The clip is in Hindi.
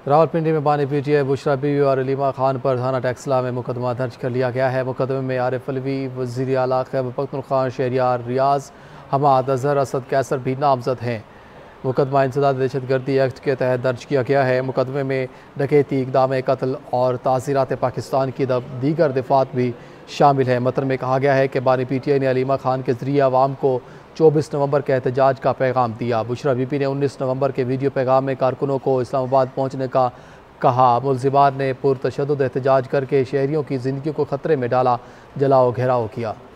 रावलपिंडी में बानी पीटीआई बुशरा बीवी और अलीमा खान पर थाना टैक्सला में मुकदमा दर्ज कर लिया गया है। मुकदमे में आरिफ अलवी, वज़ीर आला खैबर पख्तूनख्वा शहरियार रियाज, हमाद अजहर, असद कैसर भी नामजद हैं। मुकदमा इंसदाद दहशतगर्दी एक्ट के तहत दर्ज किया गया है। मुकदमे में डकैती, इक़दाम कत्ल और तासीरात पाकिस्तान की दीगर दफात भी शामिल है। मतन में कहा गया है कि बानी पीटीआई ने अलीमा खान के ज़रिए आवाम को 24 नवंबर के एहतजाज का पैगाम दिया। बुशरा बीबी ने 19 नवंबर के वीडियो पैगाम में कारकुनों को इस्लामाबाद पहुँचने का कहा। मुलजिमान ने पुरतशद्दुद एहतजाज करके शहरियों की ज़िंदगी को ख़तरे में डाला, जलाओ घेराव किया।